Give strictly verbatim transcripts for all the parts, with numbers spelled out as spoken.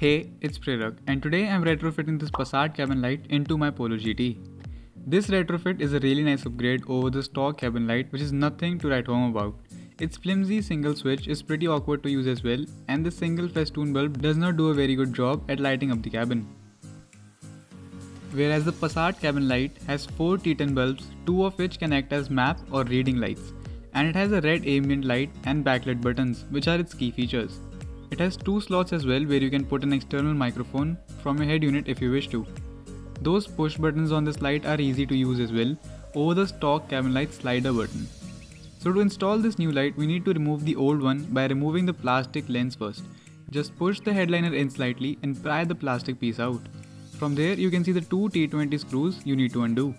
Hey, it's Prerak, and today I'm retrofitting this Passat cabin light into my Polo G T. This retrofit is a really nice upgrade over the stock cabin light, which is nothing to write home about. Its flimsy single switch is pretty awkward to use as well, and the single festoon bulb does not do a very good job at lighting up the cabin. Whereas the Passat cabin light has four T ten bulbs, two of which can act as map or reading lights, and it has a red ambient light and backlit buttons, which are its key features. It has two slots as well where you can put an external microphone from your head unit if you wish to. Those push buttons on this light are easy to use as well over the stock cabin light slider button. So to install this new light, we need to remove the old one by removing the plastic lens first. Just push the headliner in slightly and pry the plastic piece out. From there you can see the two T twenty screws you need to undo.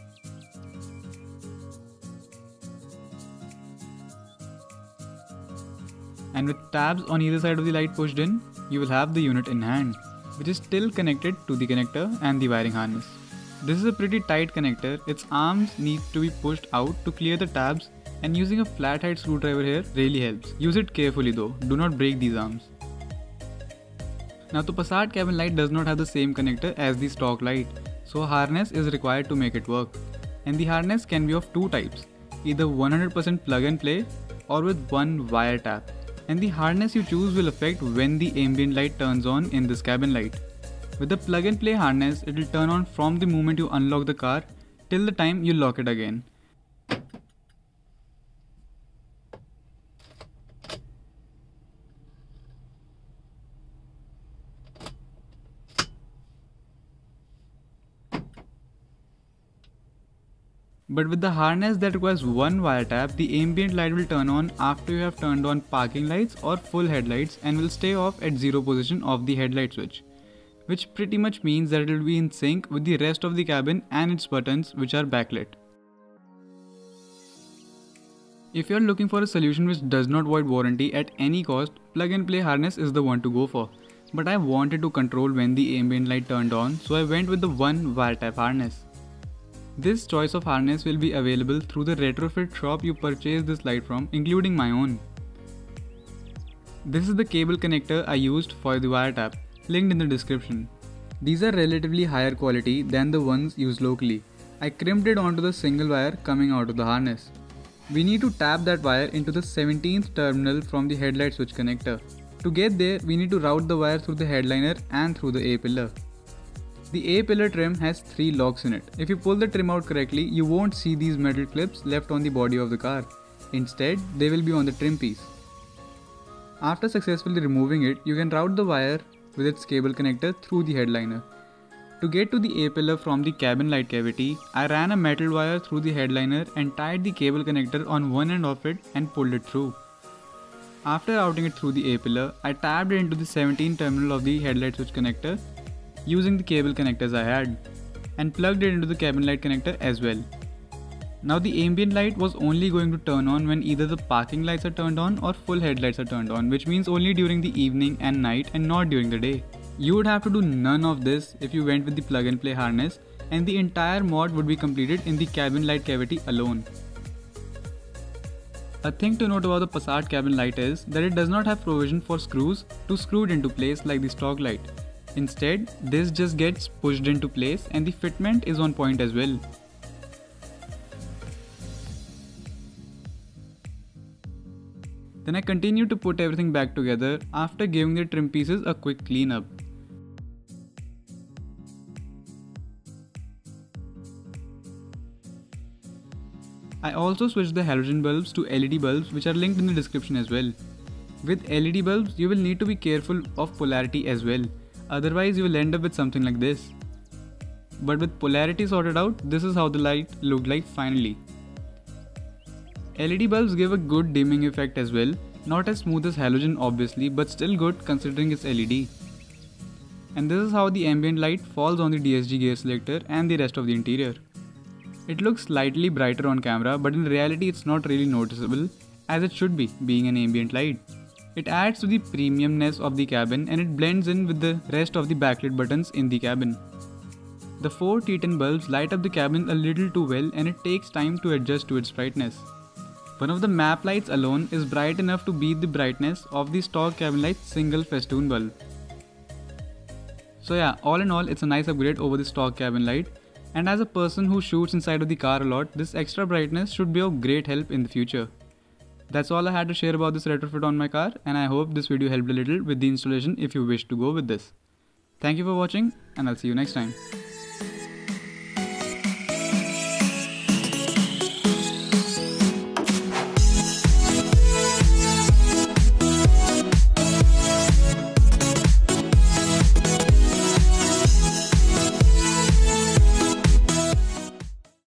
And with tabs on either side of the light pushed in, you will have the unit in hand, which is still connected to the connector and the wiring harness. This is a pretty tight connector, its arms need to be pushed out to clear the tabs, and using a flathead screwdriver here really helps. Use it carefully though, do not break these arms. Now the Passat cabin light does not have the same connector as the stock light, so a harness is required to make it work. And the harness can be of two types, either one hundred percent plug and play or with one wire tap. And the harness you choose will affect when the ambient light turns on in this cabin light. With the plug and play harness, it will turn on from the moment you unlock the car till the time you lock it again. But with the harness that requires one wire tap, the ambient light will turn on after you have turned on parking lights or full headlights and will stay off at zero position of the headlight switch, which pretty much means that it will be in sync with the rest of the cabin and its buttons, which are backlit. If you are looking for a solution which does not void warranty at any cost, plug and play harness is the one to go for. But I wanted to control when the ambient light turned on, so I went with the one wire tap harness. This choice of harness will be available through the retrofit shop you purchased this light from, including my own. This is the cable connector I used for the wire tap, linked in the description. These are relatively higher quality than the ones used locally. I crimped it onto the single wire coming out of the harness. We need to tap that wire into the seventeenth terminal from the headlight switch connector. To get there, we need to route the wire through the headliner and through the A-pillar. The A-pillar trim has three locks in it. If you pull the trim out correctly, you won't see these metal clips left on the body of the car. Instead, they will be on the trim piece. After successfully removing it, you can route the wire with its cable connector through the headliner. To get to the A-pillar from the cabin light cavity, I ran a metal wire through the headliner and tied the cable connector on one end of it and pulled it through. After routing it through the A-pillar, I tapped it into the seventeenth terminal of the headlight switch connector using the cable connectors I had, and plugged it into the cabin light connector as well. Now the ambient light was only going to turn on when either the parking lights are turned on or full headlights are turned on, which means only during the evening and night and not during the day. You would have to do none of this if you went with the plug and play harness, and the entire mod would be completed in the cabin light cavity alone. A thing to note about the Passat cabin light is that it does not have provision for screws to screw it into place like the stock light. Instead, this just gets pushed into place and the fitment is on point as well. Then I continued to put everything back together after giving the trim pieces a quick clean up. I also switched the halogen bulbs to L E D bulbs, which are linked in the description as well. With L E D bulbs, you will need to be careful of polarity as well. Otherwise, you will end up with something like this. But with polarity sorted out, this is how the light looked like finally. L E D bulbs give a good dimming effect as well, not as smooth as halogen obviously, but still good considering it's L E D. And this is how the ambient light falls on the D S G gear selector and the rest of the interior. It looks slightly brighter on camera, but in reality it's not really noticeable, as it should be, being an ambient light. It adds to the premiumness of the cabin and it blends in with the rest of the backlit buttons in the cabin. The four T ten bulbs light up the cabin a little too well and it takes time to adjust to its brightness. One of the map lights alone is bright enough to beat the brightness of the stock cabin light's single festoon bulb. So yeah, all in all, it's a nice upgrade over the stock cabin light. And as a person who shoots inside of the car a lot, this extra brightness should be of great help in the future. That's all I had to share about this retrofit on my car, and I hope this video helped a little with the installation if you wish to go with this. Thank you for watching, and I'll see you next time.